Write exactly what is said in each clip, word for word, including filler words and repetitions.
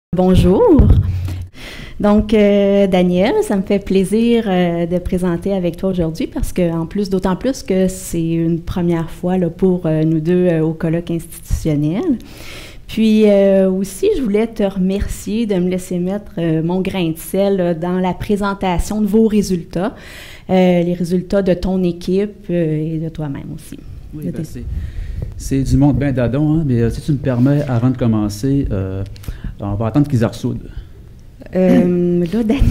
Bonjour. Donc, euh, Daniel, ça me fait plaisir euh, de présenter avec toi aujourd'hui parce que, en plus, d'autant plus que c'est une première fois là, pour euh, nous deux euh, au colloque institutionnel. Puis euh, aussi, je voulais te remercier de me laisser mettre euh, mon grain de sel là, dans la présentation de vos résultats, euh, les résultats de ton équipe euh, et de toi-même aussi. Oui, ben c'est, c'est du monde bien d'adon, hein, mais euh, si tu me permets, avant de commencer, euh, on va attendre qu'ils ressoudent. Euh, là, Daniel,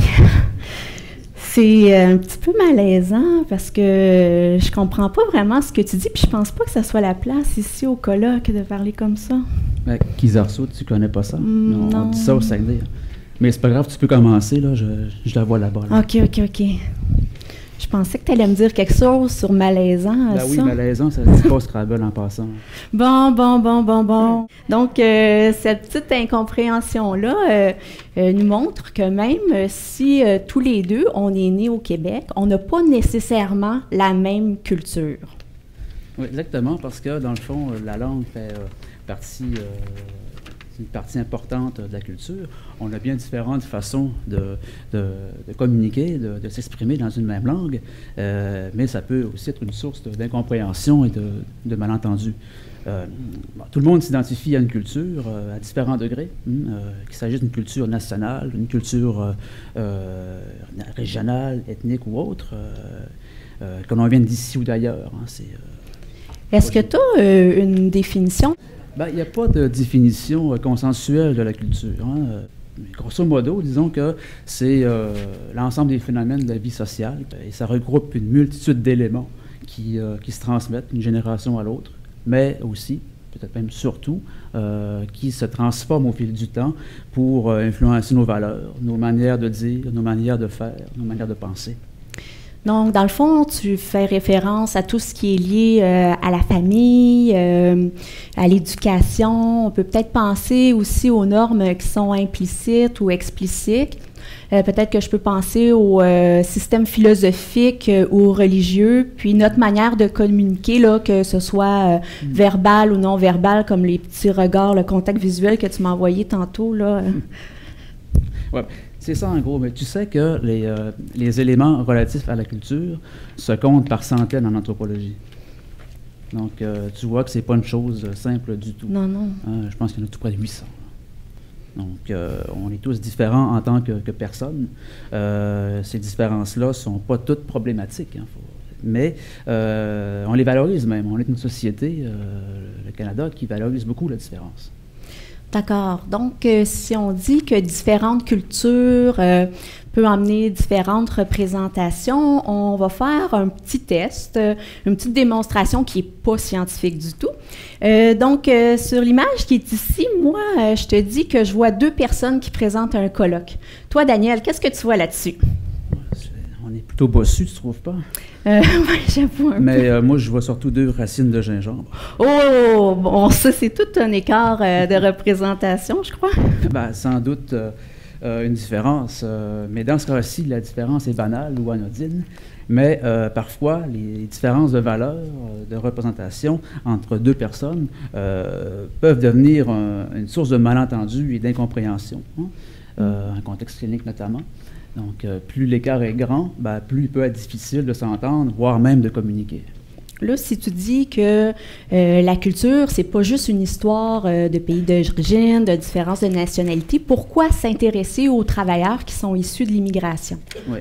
c'est un petit peu malaisant parce que je comprends pas vraiment ce que tu dis, puis je pense pas que ça soit la place ici au colloque de parler comme ça. Ben, Kizarsoud, tu connais pas ça? Mm, on, non. on dit ça au Saguenay. Mais c'est pas grave, tu peux commencer, là, je, je la vois là-bas. Là. OK, OK, OK. Je pensais que tu allais me dire quelque chose sur malaisant. Ben ça. oui, malaisant, ça se dit pas Scrabble en passant. Bon, bon, bon, bon, bon. Donc, euh, cette petite incompréhension-là euh, euh, nous montre que même euh, si euh, tous les deux, on est nés au Québec, on n'a pas nécessairement la même culture. Oui, exactement, parce que dans le fond, la langue fait euh, partie, euh, une partie importante de la culture. On a bien différentes façons de, de, de communiquer, de, de s'exprimer dans une même langue, euh, mais ça peut aussi être une source de, d'incompréhension et de, de malentendus. Euh, bon, tout le monde s'identifie à une culture euh, à différents degrés, hein, euh, qu'il s'agisse d'une culture nationale, une culture euh, euh, régionale, ethnique ou autre, euh, euh, que l'on vienne d'ici ou d'ailleurs. Hein, c'est, euh, Est-ce que tu as euh, une définition? Ben, il n'y a pas de définition euh, consensuelle de la culture. Hein. Euh, grosso modo, disons que c'est euh, l'ensemble des phénomènes de la vie sociale et ça regroupe une multitude d'éléments qui, euh, qui se transmettent d'une génération à l'autre, mais aussi, peut-être même surtout, euh, qui se transforment au fil du temps pour euh, influencer nos valeurs, nos manières de dire, nos manières de faire, nos manières de penser. Donc, dans le fond, tu fais référence à tout ce qui est lié euh, à la famille, euh, à l'éducation. On peut peut-être penser aussi aux normes qui sont implicites ou explicites. Euh, peut-être que je peux penser au euh, système philosophique euh, ou religieux, puis notre manière de communiquer, là, que ce soit euh, mm. verbal ou non verbal, comme les petits regards, le contact visuel que tu m'as envoyé tantôt, là. Ouais. C'est ça en gros, mais tu sais que les, euh, les éléments relatifs à la culture se comptent par centaines en anthropologie. Donc, euh, tu vois que c'est pas une chose simple du tout. Non, non. Euh, je pense qu'il y en a tout près de huit cents. Donc, euh, on est tous différents en tant que, que personnes. Euh, ces différences-là ne sont pas toutes problématiques, hein, faut, mais euh, on les valorise même. On est une société, euh, le Canada, qui valorise beaucoup la différence. D'accord. Donc, euh, si on dit que différentes cultures euh, peuvent amener différentes représentations, on va faire un petit test, euh, une petite démonstration qui n'est pas scientifique du tout. Euh, donc, euh, sur l'image qui est ici, moi, euh, je te dis que je vois deux personnes qui présentent un colloque. Toi, Daniel, qu'est-ce que tu vois là-dessus? On est plutôt bossu, tu trouves pas? Euh, oui, j'avoue un Mais peu. euh, moi, je vois surtout deux racines de gingembre. Oh, bon, ça, c'est tout un écart euh, de représentation, je crois. Ben, sans doute euh, euh, une différence, euh, mais dans ce cas-ci, la différence est banale ou anodine. Mais euh, parfois, les différences de valeur, euh, de représentation entre deux personnes euh, peuvent devenir un, une source de malentendu et d'incompréhension, hein, euh, en contexte clinique notamment. Donc, euh, plus l'écart est grand, ben, plus il peut être difficile de s'entendre, voire même de communiquer. Là, si tu dis que euh, la culture, c'est pas juste une histoire euh, de pays d'origine, de différence de nationalité, pourquoi s'intéresser aux travailleurs qui sont issus de l'immigration? Oui.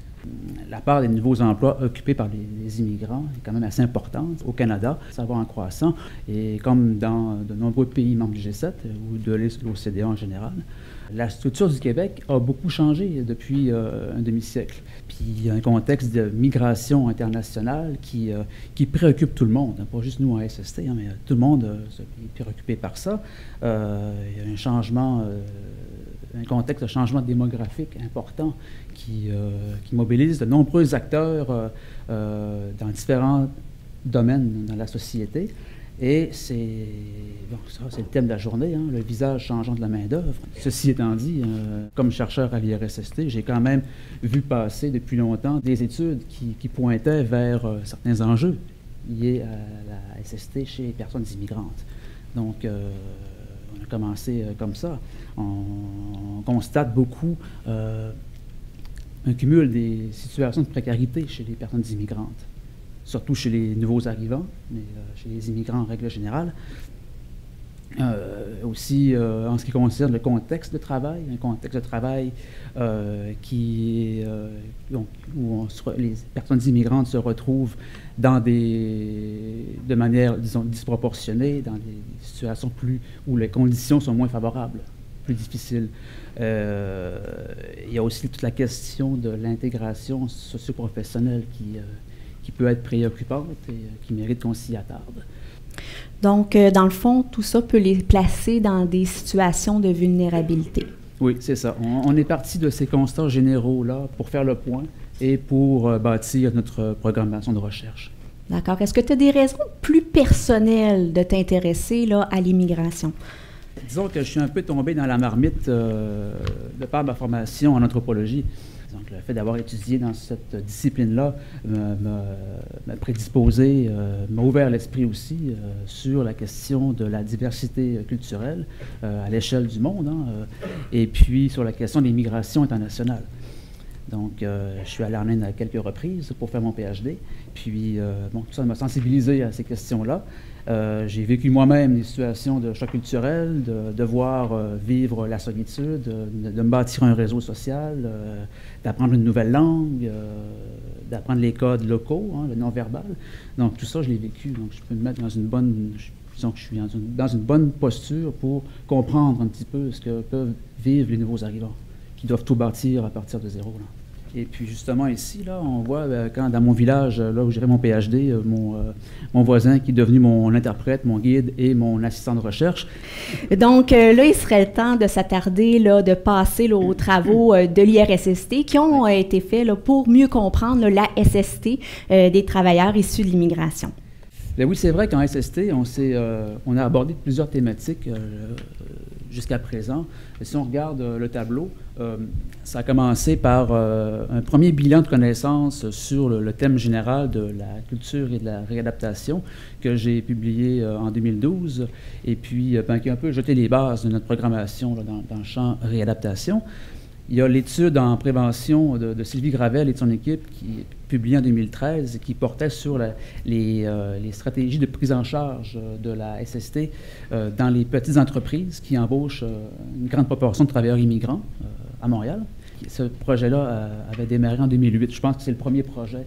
La part des nouveaux emplois occupés par les, les immigrants est quand même assez importante au Canada. Ça va en croissant. Et comme dans de nombreux pays membres du G sept ou de l'O C D E en général, la structure du Québec a beaucoup changé depuis euh, un demi-siècle. Puis il y a un contexte de migration internationale qui, euh, qui préoccupe tout le monde, hein, pas juste nous en S S T, hein, mais tout le monde euh, est préoccupé par ça. Euh, il y a un changement, euh, un contexte de changement démographique important qui, euh, qui mobilise de nombreux acteurs euh, euh, dans différents domaines dans la société. Et c'est bon, ça, c'est le thème de la journée, hein, le visage changeant de la main-d'œuvre. Ceci étant dit, euh, comme chercheur à l'I R S S T, j'ai quand même vu passer depuis longtemps des études qui, qui pointaient vers euh, certains enjeux liés à la S S T chez les personnes immigrantes. Donc, euh, on a commencé euh, comme ça. On, on constate beaucoup euh, un cumul des situations de précarité chez les personnes immigrantes, surtout chez les nouveaux arrivants, mais euh, chez les immigrants en règle générale. Euh, aussi euh, en ce qui concerne le contexte de travail, un contexte de travail euh, qui, euh, donc, où on se, les personnes immigrantes se retrouvent dans des, de manière, disons, disproportionnée, dans des situations plus, où les conditions sont moins favorables, plus difficiles. Euh, il y a aussi toute la question de l'intégration socio-professionnelle qui, euh, qui peut être préoccupante et euh, qui mérite qu'on s'y attarde. Donc, euh, dans le fond, tout ça peut les placer dans des situations de vulnérabilité. Oui, c'est ça. On, on est parti de ces constats généraux-là pour faire le point et pour euh, bâtir notre programmation de recherche. D'accord. Est-ce que tu as des raisons plus personnelles de t'intéresser là, à l'immigration? Disons que je suis un peu tombé dans la marmite euh, de par ma formation en anthropologie. Donc, le fait d'avoir étudié dans cette discipline-là m'a prédisposé, euh, m'a ouvert l'esprit aussi euh, sur la question de la diversité culturelle euh, à l'échelle du monde, hein, euh, et puis sur la question des migrations internationales. Donc, euh, je suis allé en Inde à quelques reprises pour faire mon P H D. Puis, euh, bon, tout ça m'a sensibilisé à ces questions-là. Euh, j'ai vécu moi-même des situations de choc culturel, de devoir euh, vivre la solitude, de, de me bâtir un réseau social, euh, d'apprendre une nouvelle langue, euh, d'apprendre les codes locaux, hein, le non-verbal. Donc, tout ça, je l'ai vécu. Donc, je peux me mettre dans une bonne... Disons que je suis dans une, dans une bonne posture pour comprendre un petit peu ce que peuvent vivre les nouveaux arrivants, qui doivent tout bâtir à partir de zéro, là. Et puis justement ici, là, on voit euh, quand dans mon village, là où j'ai fait mon P H D, euh, mon, euh, mon voisin qui est devenu mon interprète, mon guide et mon assistant de recherche. Donc euh, là, il serait temps de s'attarder, là, de passer là, aux travaux euh, de l'I R S S T qui ont euh, été faits là, pour mieux comprendre là, la S S T euh, des travailleurs issus de l'immigration. Bien oui, c'est vrai qu'en S S T, on, euh, on a abordé plusieurs thématiques euh, jusqu'à présent. Et si on regarde euh, le tableau, euh, ça a commencé par euh, un premier bilan de connaissances sur le, le thème général de la culture et de la réadaptation que j'ai publié euh, en deux mille douze, et puis euh, ben, qui a un peu jeté les bases de notre programmation là, dans, dans le champ réadaptation. Il y a l'étude en prévention de, de Sylvie Gravel et de son équipe qui est publiée en deux mille treize et qui portait sur la, les, euh, les stratégies de prise en charge de la S S T euh, dans les petites entreprises qui embauchent euh, une grande proportion de travailleurs immigrants euh, à Montréal. Ce projet-là euh, avait démarré en deux mille huit. Je pense que c'est le premier projet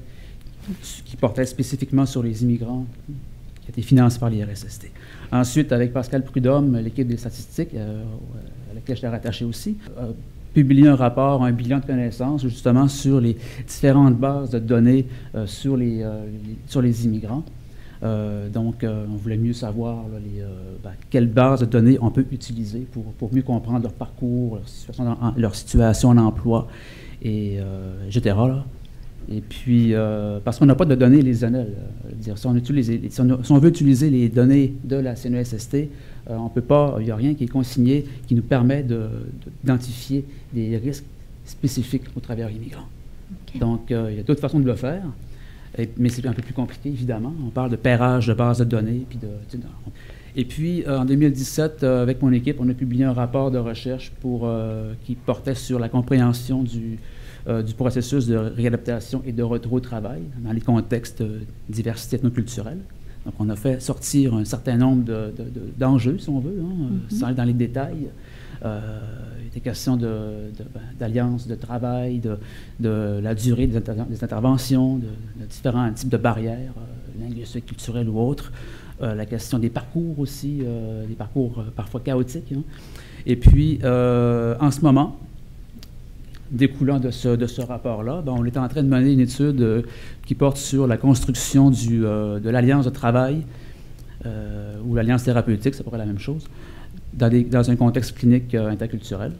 qui portait spécifiquement sur les immigrants qui a été financé par l'I R S S T. Ensuite, avec Pascal Prudhomme, l'équipe des statistiques, euh, à laquelle je l'ai rattaché aussi, euh, publié un rapport, un bilan de connaissances, justement, sur les différentes bases de données euh, sur, les, euh, les, sur les immigrants. Euh, donc, euh, on voulait mieux savoir là, les, euh, ben, quelles bases de données on peut utiliser pour, pour mieux comprendre leur parcours, leur situation, en, leur situation en emploi, et, euh, et cetera. Là. Et puis, euh, parce qu'on n'a pas de données lésionnelles. Euh, dire, si, on utilise, si, on, si on veut utiliser les données de la C N E S S T, euh, on peut pas, il n'y a rien qui est consigné qui nous permet de, de, d'identifier des risques spécifiques aux travailleurs immigrants. Okay. Donc, euh, il y a d'autres façons de le faire, et, mais c'est un peu plus compliqué, évidemment. On parle de pairage de bases de données. Puis de, tu sais, et puis, euh, en deux mille dix-sept, euh, avec mon équipe, on a publié un rapport de recherche pour, euh, qui portait sur la compréhension du Euh, du processus de réadaptation et de retour au travail dans les contextes de diversité ethnoculturelle. Donc, on a fait sortir un certain nombre de, de, de, d'enjeux, si on veut, hein, mm-hmm. sans aller dans les détails. Euh, il était question de, de, ben, d'alliances de travail, de, de la durée des, inter- des interventions, de, de différents types de barrières, euh, linguistiques, culturelles ou autres. Euh, la question des parcours aussi, euh, des parcours euh, parfois chaotiques. Hein. Et puis, euh, en ce moment, découlant de ce, de ce rapport-là, ben, on est en train de mener une étude euh, qui porte sur la construction du, euh, de l'alliance de travail euh, ou l'alliance thérapeutique, c'est à peu près la même chose, dans, des, dans un contexte clinique euh, interculturel.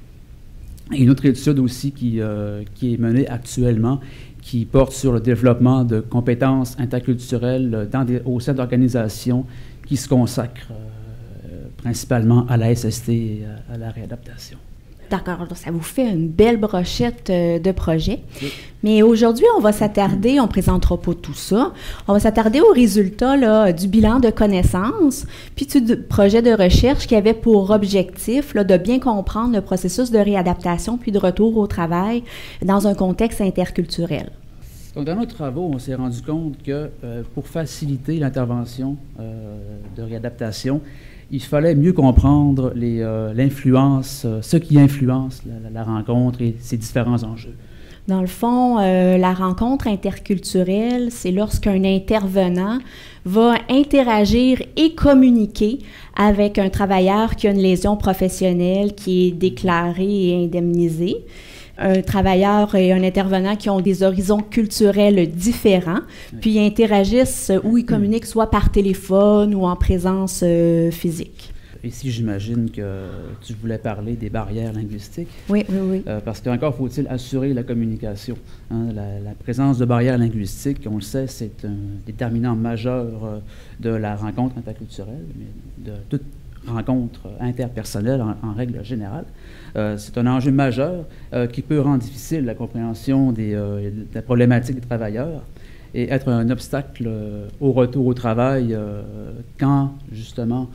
Et une autre étude aussi qui, euh, qui est menée actuellement, qui porte sur le développement de compétences interculturelles dans des, au sein d'organisations qui se consacrent euh, principalement à la S S T et à, à la réadaptation. D'accord, ça vous fait une belle brochette euh, de projets. Oui. Mais aujourd'hui, on va s'attarder, on ne présentera pas tout ça, on va s'attarder aux résultats là, du bilan de connaissances, puis du projet de recherche qui avait pour objectif là, de bien comprendre le processus de réadaptation puis de retour au travail dans un contexte interculturel. Donc, dans nos travaux, on s'est rendu compte que euh, pour faciliter l'intervention euh, de réadaptation, il fallait mieux comprendre les, euh, l'influence, euh, ce qui influence la, la, la rencontre et ses différents enjeux. Dans le fond, euh, la rencontre interculturelle, c'est lorsqu'un intervenant va interagir et communiquer avec un travailleur qui a une lésion professionnelle qui est déclarée et indemnisée. Un travailleur et un intervenant qui ont des horizons culturels différents, oui. Puis ils interagissent ou ils communiquent soit par téléphone ou en présence euh, physique. Ici, j'imagine que tu voulais parler des barrières linguistiques. Oui, oui, oui. Euh, parce qu'encore faut-il assurer la communication. Hein, la, la présence de barrières linguistiques, on le sait, c'est un déterminant majeur euh, de la rencontre interculturelle, mais de toute rencontre interpersonnelle en, en règle générale. Euh, c'est un enjeu majeur euh, qui peut rendre difficile la compréhension des, euh, de la problématique des travailleurs et être un obstacle euh, au retour au travail euh, quand, justement,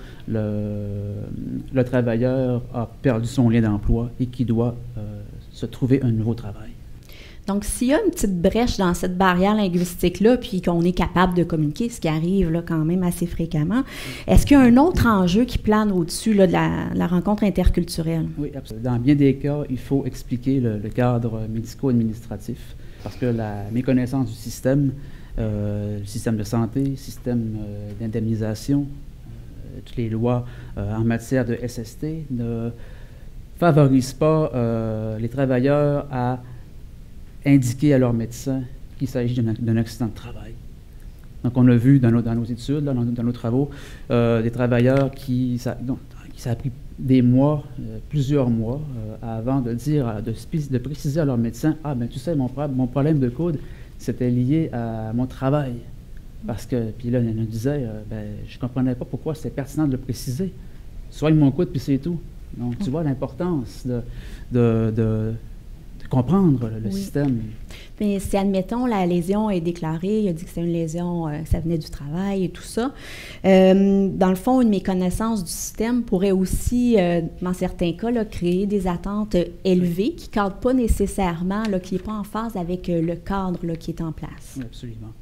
le, le travailleur a perdu son lien d'emploi et qui doit euh, se trouver un nouveau travail. Donc, s'il y a une petite brèche dans cette barrière linguistique-là, puis qu'on est capable de communiquer, ce qui arrive là, quand même assez fréquemment, est-ce qu'il y a un autre enjeu qui plane au-dessus là, de la, la rencontre interculturelle? Oui, absolument. Dans bien des cas, il faut expliquer le, le cadre médico-administratif, parce que la méconnaissance du système, euh, le système de santé, le système euh, d'indemnisation, euh, toutes les lois euh, en matière de S S T ne favorisent pas euh, les travailleurs à indiquer à leur médecin qu'il s'agit d'un, d'un accident de travail. Donc, on a vu dans nos, dans nos études, là, dans, dans nos travaux, euh, des travailleurs qui, ça, donc, qui ça a pris des mois, euh, plusieurs mois, euh, avant de dire, de, de préciser à leur médecin, « Ah, ben tu sais, mon, mon problème de coude, c'était lié à mon travail. » Parce que, puis là, il nous disait, euh, ben, je ne comprenais pas pourquoi c'était pertinent de le préciser. Soigne mon coude, puis c'est tout. Donc, tu vois l'importance de, de, de comprendre le oui. système. Mais si, admettons, la lésion est déclarée, il a dit que c'était une lésion, euh, que ça venait du travail et tout ça, euh, dans le fond, une méconnaissance du système pourrait aussi, euh, dans certains cas, là, créer des attentes élevées qui ne cadrent pas nécessairement, là, qui n'est pas en phase avec euh, le cadre là, qui est en place. Oui, absolument.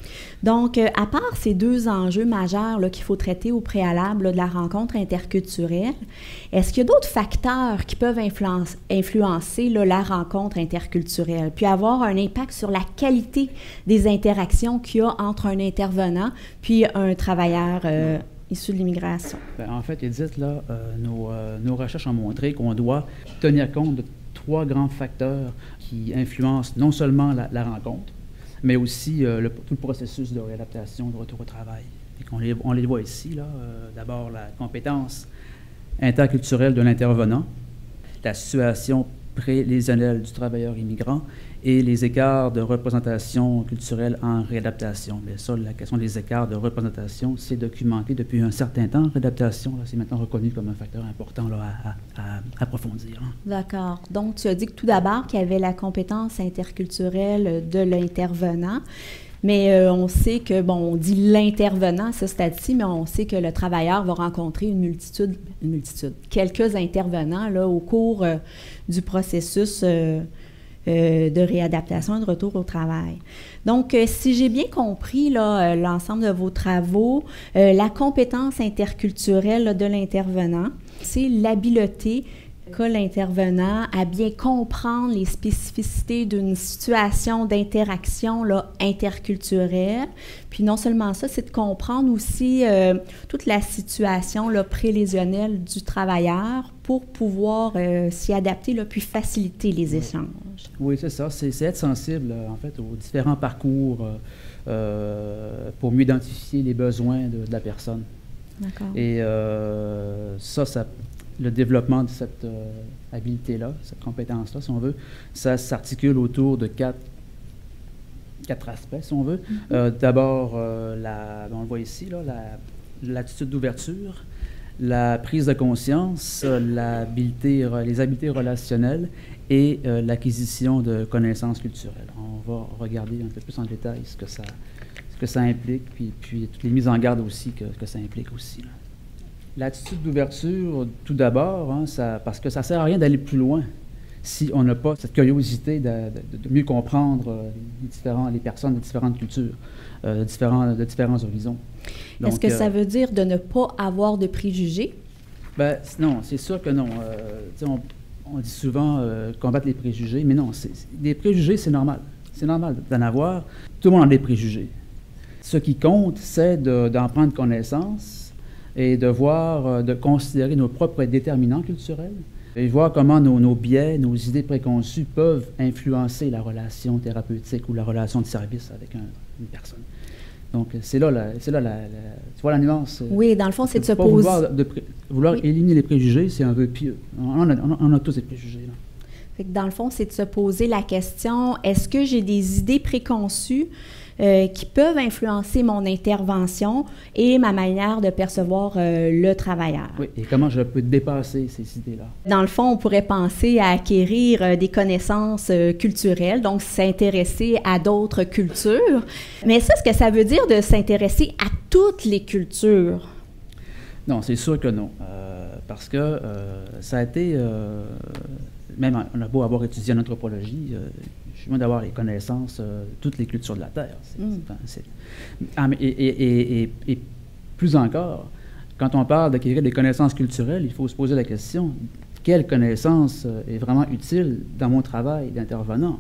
Donc, euh, à part ces deux enjeux majeurs là, qu'il faut traiter au préalable là, de la rencontre interculturelle, est-ce qu'il y a d'autres facteurs qui peuvent influence, influencer là, la rencontre interculturelle, puis avoir un impact sur la qualité des interactions qu'il y a entre un intervenant puis un travailleur euh, issu de l'immigration? Bien, en fait, Edith, là, euh, nos, euh, nos recherches ont montré qu'on doit tenir compte de trois grands facteurs qui influencent non seulement la, la rencontre, mais aussi euh, le, tout le processus de réadaptation, de retour au travail. Et qu'on les, on les voit ici, là. Euh, d'abord, la compétence interculturelle de l'intervenant, la situation prélésionnelle du travailleur immigrant et les écarts de représentation culturelle en réadaptation. Mais ça, la question des écarts de représentation, c'est documenté depuis un certain temps. Réadaptation, là, c'est maintenant reconnu comme un facteur important là, à, à, à approfondir. Hein. D'accord. Donc, tu as dit que tout d'abord qu'il y avait la compétence interculturelle de l'intervenant. Mais euh, on sait que, bon, on dit l'intervenant à ce stade-ci, mais on sait que le travailleur va rencontrer une multitude, une multitude, quelques intervenants là, au cours euh, du processus euh, euh, de réadaptation et de retour au travail. Donc, euh, si j'ai bien compris là, euh, l'ensemble de vos travaux, euh, la compétence interculturelle là, de l'intervenant, c'est l'habileté qu'a l'intervenant à bien comprendre les spécificités d'une situation d'interaction là, interculturelle. Puis non seulement ça, c'est de comprendre aussi euh, toute la situation là, prélésionnelle du travailleur pour pouvoir euh, s'y adapter là, puis faciliter les échanges. Oui, c'est ça. C'est, c'est être sensible en fait aux différents parcours euh, euh, pour mieux identifier les besoins de, de la personne. D'accord. Et euh, ça, ça le développement de cette euh, habilité-là, cette compétence-là, si on veut, ça s'articule autour de quatre, quatre aspects, si on veut. Mm-hmm. Euh, d'abord, euh, la, on le voit ici, là, la, l'attitude d'ouverture, la prise de conscience, l'habileté, les habiletés relationnelles et euh, l'acquisition de connaissances culturelles. On va regarder un peu plus en détail ce que ça, ce que ça implique, puis, puis toutes les mises en garde aussi que, que ça implique aussi. Là. L'attitude d'ouverture, tout d'abord, hein, ça, parce que ça ne sert à rien d'aller plus loin si on n'a pas cette curiosité de, de, de mieux comprendre les, différents, les personnes de différentes cultures, euh, de, différents, de différents horizons. Est-ce que euh, ça veut dire de ne pas avoir de préjugés? Ben, non, c'est sûr que non. Euh, on, on dit souvent euh, combattre les préjugés, mais non, c'est, les préjugés, c'est normal. C'est normal d'en avoir. Tout le monde a des préjugés. Ce qui compte, c'est de, d'en prendre connaissance et de voir, de considérer nos propres déterminants culturels et voir comment nos, nos biais, nos idées préconçues peuvent influencer la relation thérapeutique ou la relation de service avec un, une personne. Donc, c'est là, la, c'est là la, la, tu vois la nuance. Oui, dans le fond, c'est de se poser... Vouloir, de, vouloir oui. éliminer les préjugés, c'est un vœu pieux. On a, on a tous des préjugés, là. Fait que dans le fond, c'est de se poser la question, est-ce que j'ai des idées préconçues euh, qui peuvent influencer mon intervention et ma manière de percevoir euh, le travailleur? Oui, et comment je peux dépasser ces idées-là? Dans le fond, on pourrait penser à acquérir euh, des connaissances euh, culturelles, donc s'intéresser à d'autres cultures. Mais ça, est-ce que ça veut dire de s'intéresser à toutes les cultures? Non, c'est sûr que non. Euh, parce que euh, ça a été... Euh, Même on a beau avoir étudié en anthropologie, euh, je suis loin d'avoir les connaissances de euh, toutes les cultures de la Terre. C'est, mm. c'est, c'est, et, et, et, et, et plus encore, quand on parle d'acquérir des connaissances culturelles, il faut se poser la question, quelle connaissance est vraiment utile dans mon travail d'intervenant?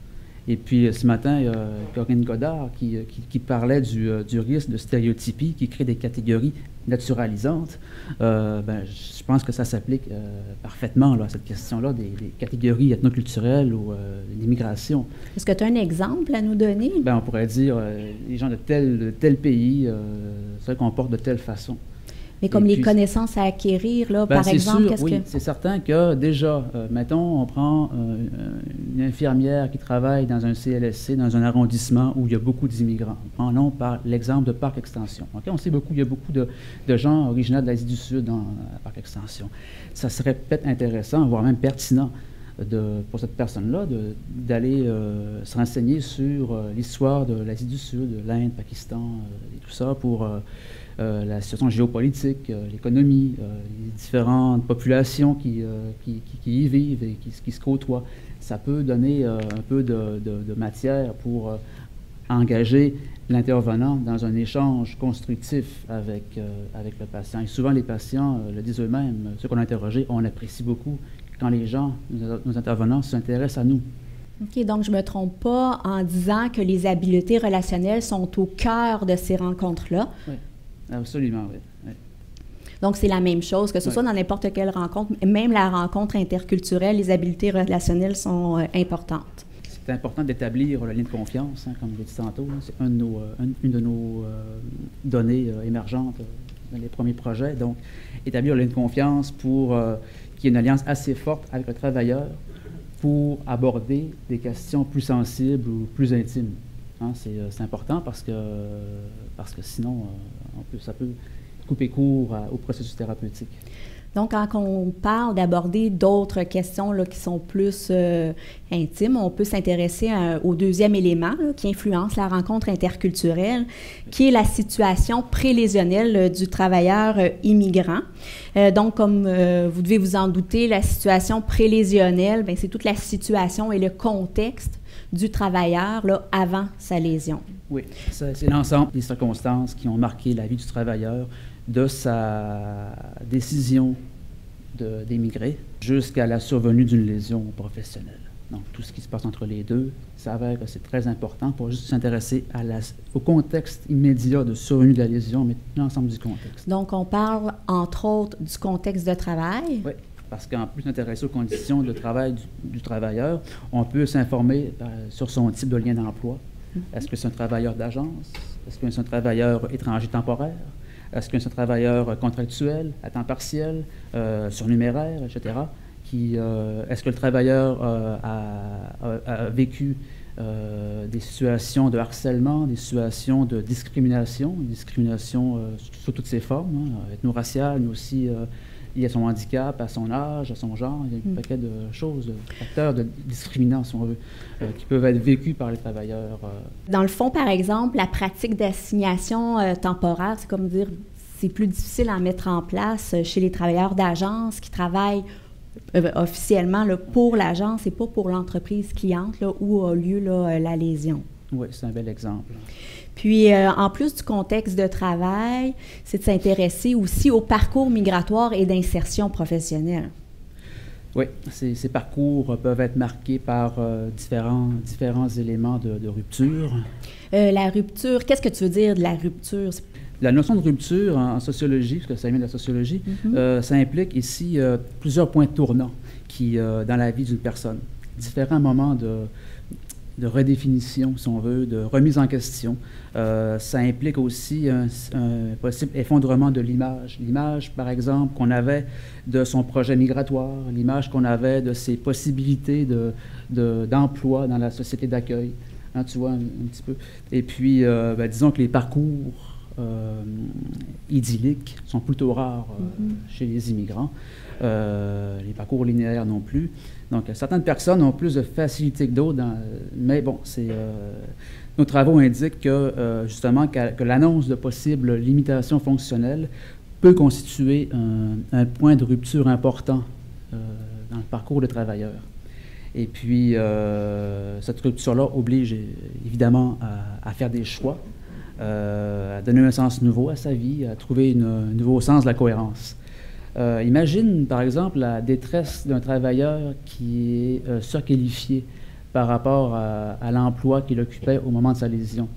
Et puis ce matin, il y a Corinne Godard qui, qui, qui parlait du, du risque de stéréotypie qui crée des catégories naturalisantes. Euh, ben, je pense que ça s'applique euh, parfaitement, là, cette question-là, des, des catégories ethnoculturelles ou euh, l'immigration. Est-ce que tu as un exemple à nous donner? Ben, on pourrait dire euh, les gens de tel, de tel pays euh, se comportent de telle façon. Mais comme Et les puis, connaissances à acquérir, là, ben, par c'est exemple, sûr, qu'est-ce oui, que... c'est certain que déjà, euh, mettons, on prend euh, une infirmière qui travaille dans un C L S C, dans un arrondissement où il y a beaucoup d'immigrants. Prenons par l'exemple de Parc Extension. Okay? On sait beaucoup, il y a beaucoup de, de gens originaires de l'Asie du Sud dans euh, Parc Extension. Ça serait peut-être intéressant, voire même pertinent, de, pour cette personne-là, de, d'aller euh, se renseigner sur euh, l'histoire de l'Asie du Sud, de l'Inde, Pakistan euh, et tout ça, pour euh, euh, la situation géopolitique, euh, l'économie, euh, les différentes populations qui, euh, qui, qui, qui y vivent et qui, qui se côtoient. Ça peut donner euh, un peu de, de, de matière pour euh, engager l'intervenant dans un échange constructif avec, euh, avec le patient. Et souvent, les patients euh, le disent eux-mêmes, ceux qu'on a interrogés, on apprécie beaucoup quand les gens, nos, nos intervenants, s'intéressent à nous. OK, donc je ne me trompe pas en disant que les habiletés relationnelles sont au cœur de ces rencontres-là. Oui, absolument, oui. oui. Donc, c'est la même chose, que ce oui. soit dans n'importe quelle rencontre, même la rencontre interculturelle, les habiletés relationnelles sont euh, importantes. C'est important d'établir le lien de confiance, hein, comme je l'ai dit tantôt. C'est un de nos, euh, un, une de nos euh, données euh, émergentes euh, dans les premiers projets. Donc, établir le lien de confiance pour euh, qu'il y ait une alliance assez forte avec le travailleur pour aborder des questions plus sensibles ou plus intimes. Hein, c'est, euh, c'est important parce que, euh, parce que sinon, euh, on peut, ça peut couper court à, au processus thérapeutique. Donc, quand on parle d'aborder d'autres questions là, qui sont plus euh, intimes, on peut s'intéresser à, au deuxième élément là, qui influence la rencontre interculturelle, qui est la situation prélésionnelle euh, du travailleur euh, immigrant. Euh, donc, comme euh, vous devez vous en douter, la situation prélésionnelle, bien, c'est toute la situation et le contexte du travailleur là, avant sa lésion. Oui, c'est, c'est l'ensemble des circonstances qui ont marqué la vie du travailleur, de sa décision de, d'émigrer jusqu'à la survenue d'une lésion professionnelle. Donc, tout ce qui se passe entre les deux, ça s'avère que c'est très important pour juste s'intéresser à la, au contexte immédiat de survenue de la lésion, mais l'ensemble du contexte. Donc, on parle, entre autres, du contexte de travail. Oui, parce qu'en plus d'intéresser aux conditions de travail du, du travailleur, on peut s'informer euh, sur son type de lien d'emploi. Mm-hmm. Est-ce que c'est un travailleur d'agence? Est-ce que c'est un travailleur étranger temporaire? Est-ce que c'est un travailleur contractuel, à temps partiel, euh, surnuméraire, et cetera? Qui, euh, est-ce que le travailleur euh, a, a, a vécu euh, des situations de harcèlement, des situations de discrimination, discrimination euh, sous toutes ses formes, hein, ethno-raciale, mais aussi euh, liées à son handicap, à son âge, à son genre. Il y a un mm. paquet de choses, de facteurs de discriminants, si on veut, euh, qui peuvent être vécus par les travailleurs. Euh. Dans le fond, par exemple, la pratique d'assignation euh, temporaire, c'est comme dire, c'est plus difficile à mettre en place chez les travailleurs d'agence qui travaillent euh, officiellement là, pour l'agence et pas pour l'entreprise cliente là, où a lieu là, la lésion. Oui, c'est un bel exemple. Puis, euh, en plus du contexte de travail, c'est de s'intéresser aussi au parcours migratoire et d'insertion professionnelle. Oui, ces, ces parcours peuvent être marqués par euh, différents, différents éléments de, de rupture. Euh, la rupture, qu'est-ce que tu veux dire de la rupture? La notion de rupture en, en sociologie, parce que ça vient de la sociologie, mm-hmm. euh, ça implique ici euh, plusieurs points tournants qui, euh, dans la vie d'une personne. Différents moments de... de redéfinition, si on veut, de remise en question. Euh, ça implique aussi un, un possible effondrement de l'image. L'image, par exemple, qu'on avait de son projet migratoire, l'image qu'on avait de ses possibilités de, de, d'emploi dans la société d'accueil. Hein, tu vois, un, un petit peu. Et puis, euh, ben, disons que les parcours euh, idylliques sont plutôt rares euh, mm-hmm. chez les immigrants. Euh, les parcours linéaires non plus. Donc, certaines personnes ont plus de facilité que d'autres, dans, mais bon, c'est, euh, nos travaux indiquent que, euh, justement, que, que l'annonce de possibles limitations fonctionnelles peut constituer un, un point de rupture important euh, dans le parcours des travailleurs. Et puis, euh, cette rupture-là oblige évidemment à, à faire des choix, euh, à donner un sens nouveau à sa vie, à trouver une, un nouveau sens de la cohérence. Euh, imagine, par exemple, la détresse d'un travailleur qui est euh, surqualifié par rapport à, à l'emploi qu'il occupait au moment de sa lésion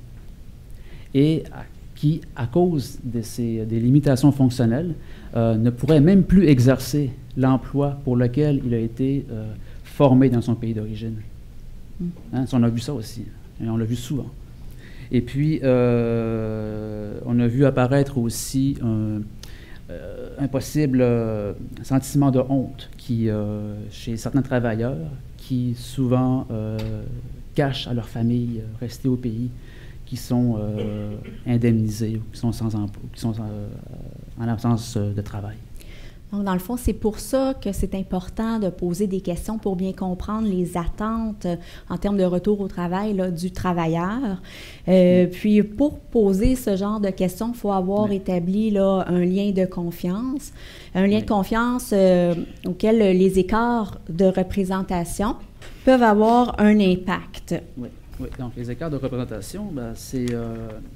et à, qui, à cause de ces, des limitations fonctionnelles, euh, ne pourrait même plus exercer l'emploi pour lequel il a été euh, formé dans son pays d'origine. Mm. Hein, on a vu ça aussi, et on l'a vu souvent. Et puis, euh, on a vu apparaître aussi un... Euh, un possible euh, sentiment de honte qui, euh, chez certains travailleurs qui souvent euh, cachent à leur famille euh, restée au pays, qui sont euh, indemnisés ou qui sont sans emploi, qui sont euh, en absence de travail. Donc, dans le fond, c'est pour ça que c'est important de poser des questions pour bien comprendre les attentes euh, en termes de retour au travail là, du travailleur. Euh, oui. Puis, pour poser ce genre de questions, il faut avoir oui. établi là, un lien de confiance, un lien oui. de confiance euh, auquel les écarts de représentation peuvent avoir un impact. Oui, oui. Donc les écarts de représentation, ben, c'est... Euh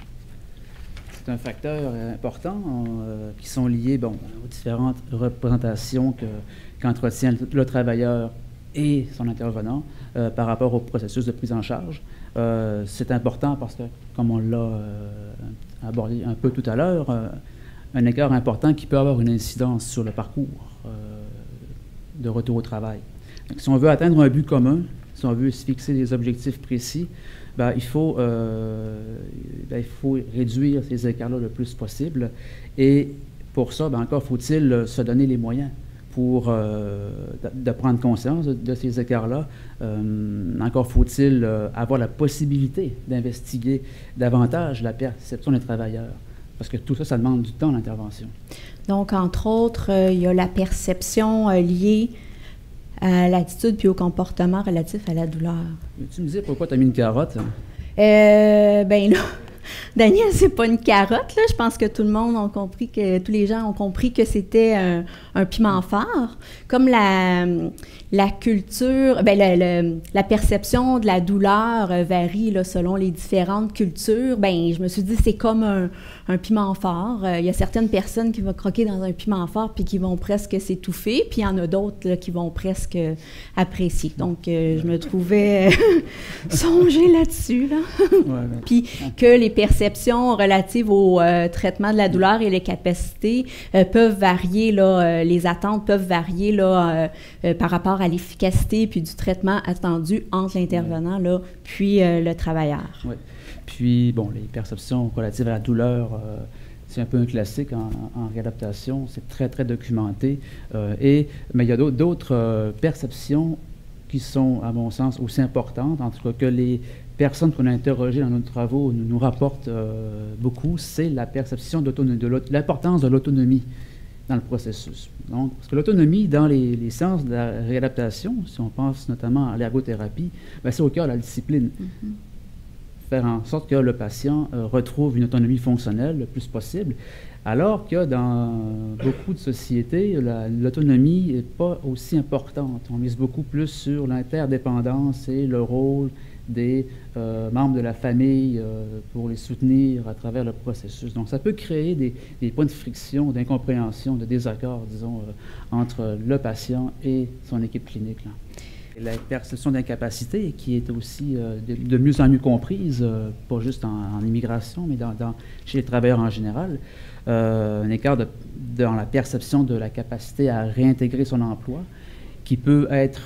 C'est un facteur important euh, qui sont liés bon, aux différentes représentations que, qu'entretient le, le travailleur et son intervenant euh, par rapport au processus de prise en charge. Euh, c'est important parce que, comme on l'a euh, abordé un peu tout à l'heure, euh, un écart important qui peut avoir une incidence sur le parcours euh, de retour au travail. Donc, si on veut atteindre un but commun, si on veut se fixer des objectifs précis, ben, il, faut, euh, ben, il faut réduire ces écarts-là le plus possible. Et pour ça, ben, encore faut-il se donner les moyens pour euh, de, de prendre conscience de, de ces écarts-là. Euh, encore faut-il euh, avoir la possibilité d'investiguer davantage la perception des travailleurs. Parce que tout ça, ça demande du temps, l'intervention. Donc, entre autres, euh, il y a la perception euh, liée à l'attitude puis au comportement relatif à la douleur. Tu me disais pourquoi tu as mis une carotte? Euh, ben là, Daniel, c'est pas une carotte, là. Je pense que tout le monde a compris que, tous les gens ont compris que c'était un, un piment fort. Comme la, la culture, ben le, le, la perception de la douleur varie là, selon les différentes cultures, ben je me suis dit c'est comme un, un piment fort. Il y a certaines personnes qui vont croquer dans un piment fort puis qui vont presque s'étouffer, puis il y en a d'autres là, qui vont presque apprécier. Donc, euh, je me trouvais songer là-dessus, là. Ouais, ouais. Puis que les perceptions relatives au euh, traitement de la douleur et les capacités euh, peuvent varier, là, euh, les attentes peuvent varier là, euh, euh, par rapport à l'efficacité puis du traitement attendu entre l'intervenant là, puis euh, le travailleur. Oui. Puis, bon, les perceptions relatives à la douleur, euh, c'est un peu un classique en, en réadaptation, c'est très, très documenté. Euh, et, mais il y a d'autres, d'autres euh, perceptions qui sont, à mon sens, aussi importantes, en tout cas que les personnes qu'on a interrogées dans nos travaux nous, nous rapportent euh, beaucoup, c'est la perception de l'importance de l'autonomie dans le processus. Donc, parce que l'autonomie, dans les, les sciences de la réadaptation, si on pense notamment à l'ergothérapie, ben, c'est au cœur de la discipline. Mm-hmm. Faire en sorte que le patient euh, retrouve une autonomie fonctionnelle le plus possible, alors que dans beaucoup de sociétés, l'autonomie n'est pas aussi importante. On mise beaucoup plus sur l'interdépendance et le rôle des euh, membres de la famille euh, pour les soutenir à travers le processus. Donc, ça peut créer des, des points de friction, d'incompréhension, de désaccord, disons, euh, entre le patient et son équipe clinique, là. La perception d'incapacité, qui est aussi euh, de, de mieux en mieux comprise, euh, pas juste en, en immigration, mais dans, dans, chez les travailleurs en général, euh, un écart de, dans la perception de la capacité à réintégrer son emploi, qui peut être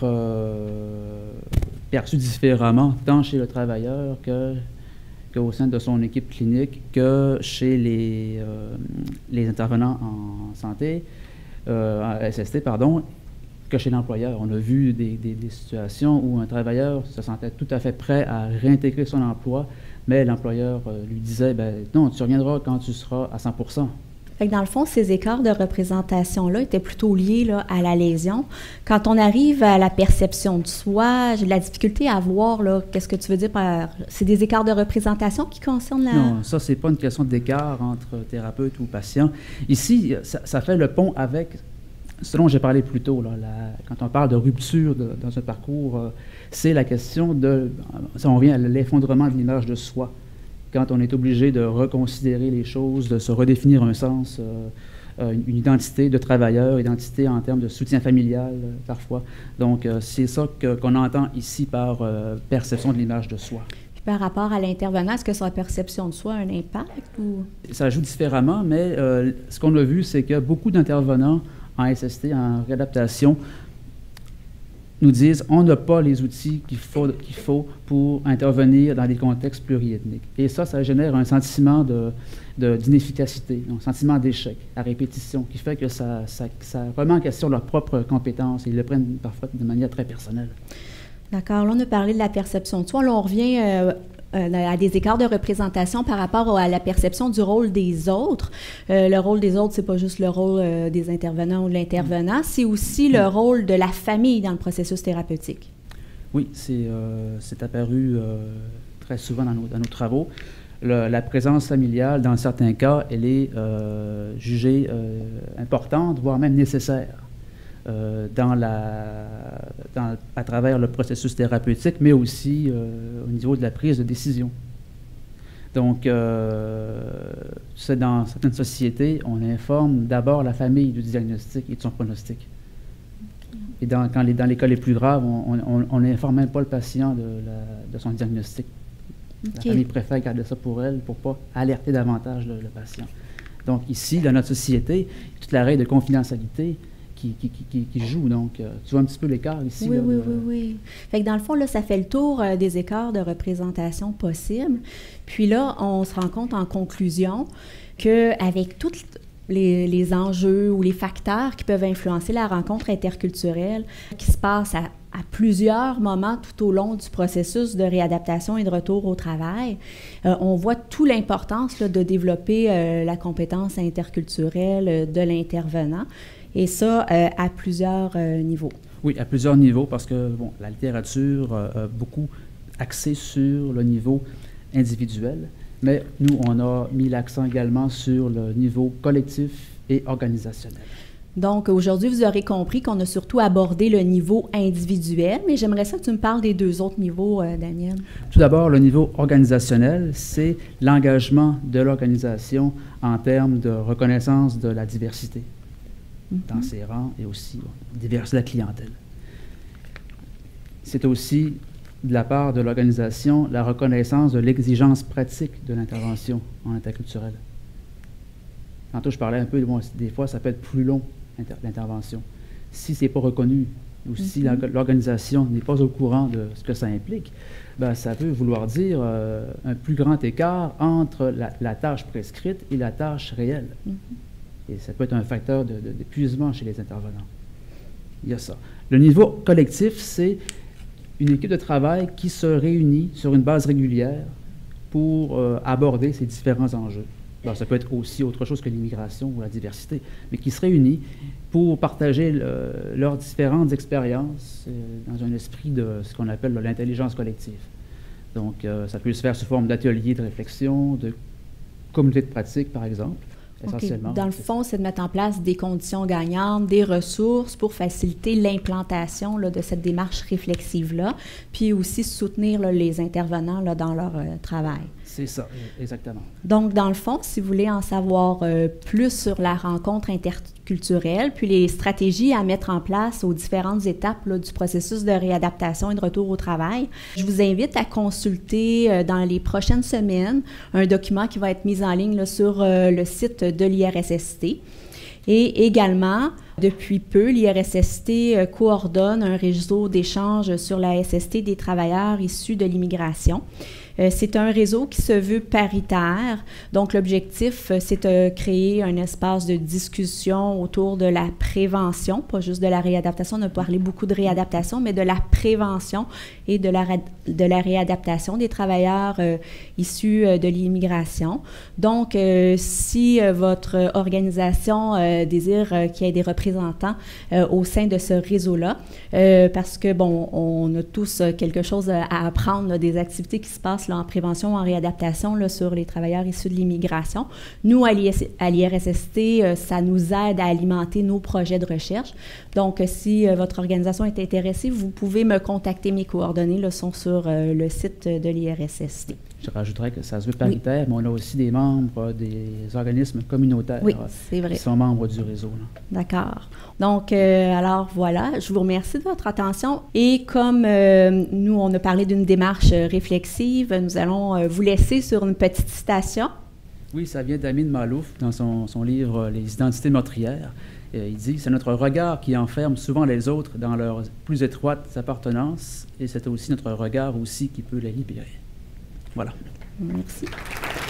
euh, perçu différemment tant chez le travailleur que, qu'au sein de son équipe clinique, que chez les, euh, les intervenants en santé, euh, en S S T, pardon, que chez l'employeur. On a vu des, des, des situations où un travailleur se sentait tout à fait prêt à réintégrer son emploi, mais l'employeur euh, lui disait, ben non, tu reviendras quand tu seras à cent pour cent. Fait que dans le fond, ces écarts de représentation-là étaient plutôt liés là, à la lésion. Quand on arrive à la perception de soi, j'ai de la difficulté à voir, là, qu'est-ce que tu veux dire par... C'est des écarts de représentation qui concernent la... Non, ça, c'est pas une question d'écart entre thérapeute ou patient. Ici, ça, ça fait le pont avec ce dont j'ai parlé plus tôt. Là, la, quand on parle de rupture de, dans un parcours, euh, c'est la question de... Ça, on revient à l'effondrement de l'image de soi. Quand on est obligé de reconsidérer les choses, de se redéfinir un sens, euh, une identité de travailleur, identité en termes de soutien familial, euh, parfois. Donc, euh, c'est ça que, qu'on entend ici par euh, perception de l'image de soi. Puis par rapport à l'intervenant, est-ce que sa perception de soi a un impact? Ou... Ça joue différemment, mais euh, ce qu'on a vu, c'est que beaucoup d'intervenants en S S T, en réadaptation, nous disent on n'a pas les outils qu'il faut, qu'il faut pour intervenir dans des contextes pluriethniques. Et ça, ça génère un sentiment de, de, d'inefficacité, un sentiment d'échec à répétition, qui fait que ça, ça, ça remet en question leurs propres compétences et ils le prennent parfois de manière très personnelle. D'accord. Là, on a parlé de la perception de soi. Là, on revient euh, euh, à des écarts de représentation par rapport à la perception du rôle des autres. Euh, le rôle des autres, c'est pas juste le rôle euh, des intervenants ou de l'intervenant, c'est aussi le rôle de la famille dans le processus thérapeutique. Oui, c'est, euh, c'est apparu euh, très souvent dans nos, dans nos travaux. Le, la présence familiale, dans certains cas, elle est euh, jugée euh, importante, voire même nécessaire. Euh, dans la, dans, à travers le processus thérapeutique, mais aussi euh, au niveau de la prise de décision. Donc, euh, c'est dans certaines sociétés, on informe d'abord la famille du diagnostic et de son pronostic. Okay. Et dans, quand les, dans les cas les plus graves, on n'informe même pas le patient de, la, de son diagnostic. Okay. La famille préfère garder ça pour elle pour ne pas alerter davantage le, le patient. Donc, ici, dans notre société, toute la règle de confidentialité Qui, qui, qui, qui joue. Donc, euh, tu vois un petit peu l'écart ici. Oui, là, oui, de... oui, oui. Fait que dans le fond, là, ça fait le tour euh, des écarts de représentation possibles. Puis là, on se rend compte en conclusion qu'avec tous les, les enjeux ou les facteurs qui peuvent influencer la rencontre interculturelle qui se passe à, à plusieurs moments tout au long du processus de réadaptation et de retour au travail, euh, on voit toute l'importance là, de développer euh, la compétence interculturelle euh, de l'intervenant. Et ça, euh, à plusieurs euh, niveaux. Oui, à plusieurs niveaux, parce que bon, la littérature euh, a beaucoup axé sur le niveau individuel, mais nous, on a mis l'accent également sur le niveau collectif et organisationnel. Donc, aujourd'hui, vous aurez compris qu'on a surtout abordé le niveau individuel, mais j'aimerais ça que tu me parles des deux autres niveaux, euh, Daniel. Tout d'abord, le niveau organisationnel, c'est l'engagement de l'organisation en termes de reconnaissance de la diversité dans ses rangs et aussi bon, diversité de la clientèle. C'est aussi, de la part de l'organisation, la reconnaissance de l'exigence pratique de l'intervention en interculturel. Tantôt, je parlais un peu, bon, des fois, ça peut être plus long, l'intervention. Si ce n'est pas reconnu ou mm-hmm. si l'organisation n'est pas au courant de ce que ça implique, ben, ça peut vouloir dire euh, un plus grand écart entre la, la tâche prescrite et la tâche réelle. Mm-hmm. Et ça peut être un facteur de, de, d'épuisement chez les intervenants. Il y a ça. Le niveau collectif, c'est une équipe de travail qui se réunit sur une base régulière pour euh, aborder ces différents enjeux. Alors, ça peut être aussi autre chose que l'immigration ou la diversité, mais qui se réunit pour partager le, leurs différentes expériences euh, dans un esprit de ce qu'on appelle l'intelligence collective. Donc, euh, ça peut se faire sous forme d'ateliers de réflexion, de communautés de pratique, par exemple. Essentiellement. Okay. Dans le fond, c'est de mettre en place des conditions gagnantes, des ressources pour faciliter l'implantation là, de cette démarche réflexive-là, puis aussi soutenir là, les intervenants là, dans leur euh, travail. C'est ça, exactement. Donc, dans le fond, si vous voulez en savoir euh, plus sur la rencontre interculturelle, puis les stratégies à mettre en place aux différentes étapes là, du processus de réadaptation et de retour au travail, je vous invite à consulter euh, dans les prochaines semaines un document qui va être mis en ligne là, sur euh, le site de l'I R S S T. Et également, depuis peu, l'I R S S T euh, coordonne un réseau d'échange sur la S S T des travailleurs issus de l'immigration. Euh, c'est un réseau qui se veut paritaire. Donc, l'objectif, euh, c'est de créer un espace de discussion autour de la prévention, pas juste de la réadaptation. On a parlé beaucoup de réadaptation, mais de la prévention et de la, de la réadaptation des travailleurs euh, issus euh, de l'immigration. Donc, euh, si euh, votre organisation euh, désire euh, qu'il y ait des représentants euh, au sein de ce réseau-là, euh, parce que, bon, on a tous euh, quelque chose à apprendre là, des activités qui se passent là, en prévention, en réadaptation là, sur les travailleurs issus de l'immigration. Nous, à l'I R S S T, euh, ça nous aide à alimenter nos projets de recherche. Donc, euh, si euh, votre organisation est intéressée, vous pouvez me contacter. Mes coordonnées là, sont sur euh, le site de l'I R S S T. Je rajouterais que ça se veut paritaire, oui. Mais on a aussi des membres des organismes communautaires oui, c'est vrai. qui sont membres du réseau. D'accord. Donc, euh, alors voilà, je vous remercie de votre attention. Et comme euh, nous, on a parlé d'une démarche réflexive, nous allons euh, vous laisser sur une petite citation. Oui, ça vient d'Amin Maalouf dans son, son livre « Les identités meurtrières ». Euh, il dit « C'est notre regard qui enferme souvent les autres dans leurs plus étroites appartenances et c'est aussi notre regard aussi qui peut les libérer. » Voilà. Merci.